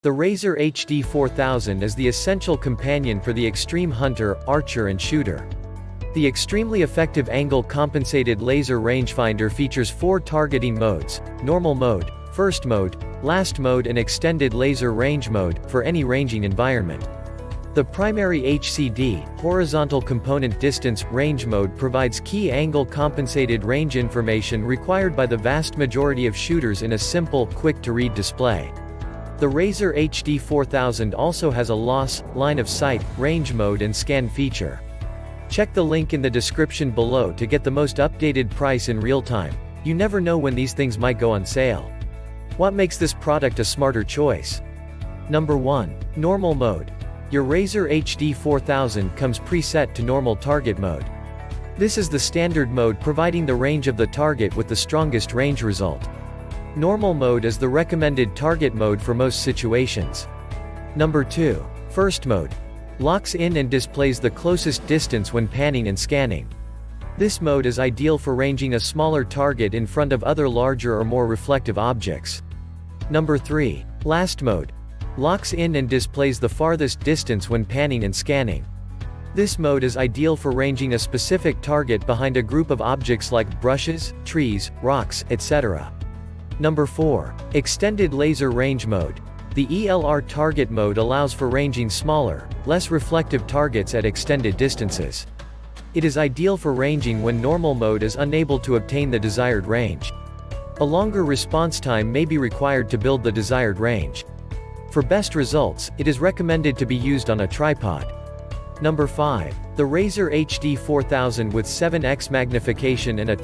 The Razer HD 4000 is the essential companion for the extreme hunter, archer and shooter. The extremely effective angle compensated laser rangefinder features 4 targeting modes: normal mode, first mode, last mode and extended laser range mode, for any ranging environment. The primary HCD, horizontal component distance, range mode provides key angle compensated range information required by the vast majority of shooters in a simple, quick-to-read display. The Razer HD 4000 also has a loss, line of sight, range mode and scan feature. Check the link in the description below to get the most updated price in real time. You never know when these things might go on sale. What makes this product a smarter choice? Number 1. Normal mode. Your Razer HD 4000 comes preset to normal target mode. This is the standard mode providing the range of the target with the strongest range result. Normal mode is the recommended target mode for most situations. Number 2. First mode. Locks in and displays the closest distance when panning and scanning. This mode is ideal for ranging a smaller target in front of other larger or more reflective objects. Number 3. Last mode. Locks in and displays the farthest distance when panning and scanning. This mode is ideal for ranging a specific target behind a group of objects like brushes, trees, rocks, etc. Number 4. Extended laser range mode. The ELR target mode allows for ranging smaller, less reflective targets at extended distances. It is ideal for ranging when normal mode is unable to obtain the desired range. A longer response time may be required to build the desired range. For best results, it is recommended to be used on a tripod. Number 5. The Razer HD 4000 with 7x magnification and a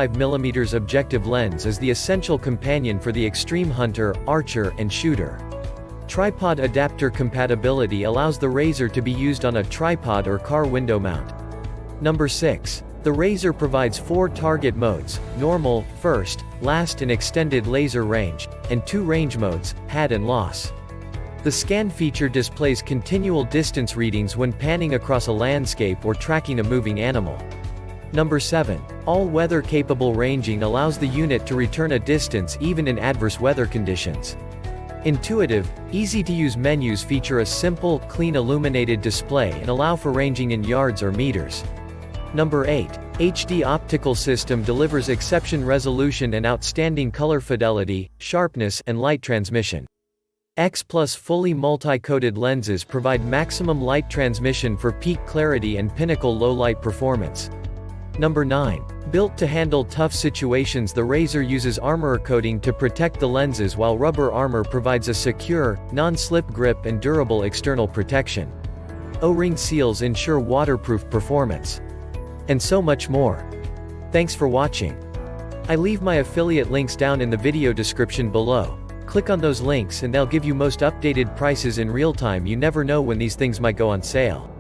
25mm objective lens is the essential companion for the extreme hunter, archer, and shooter. Tripod adapter compatibility allows the Razer to be used on a tripod or car window mount. Number 6. The Razer provides 4 target modes: normal, first, last and extended laser range, and 2 range modes, had and loss. The scan feature displays continual distance readings when panning across a landscape or tracking a moving animal. Number 7. All-weather capable ranging allows the unit to return a distance even in adverse weather conditions. Intuitive, easy-to-use menus feature a simple, clean illuminated display and allow for ranging in yards or meters. Number 8. HD optical system delivers exception resolution and outstanding color fidelity, sharpness, and light transmission. X+ fully multi-coated lenses provide maximum light transmission for peak clarity and pinnacle low-light performance. Number 9. Built to handle tough situations, the Razer uses armor coating to protect the lenses while rubber armor provides a secure, non-slip grip and durable external protection. O-ring seals ensure waterproof performance. And so much more. Thanks for watching. I leave my affiliate links down in the video description below. Click on those links and they'll give you most updated prices in real time. You never know when these things might go on sale.